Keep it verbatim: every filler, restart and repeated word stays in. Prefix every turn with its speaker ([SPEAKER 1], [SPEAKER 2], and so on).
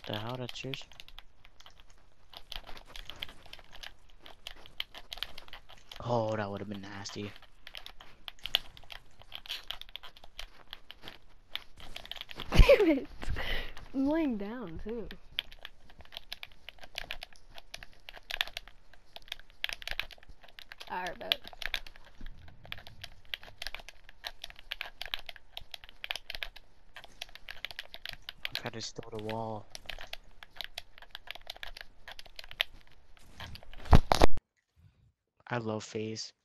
[SPEAKER 1] The hell, that's yours? Oh, that would have been nasty.
[SPEAKER 2] Damn it! I'm laying down too. Alright, bet.
[SPEAKER 1] I tried to steal the wall. I love FaZe.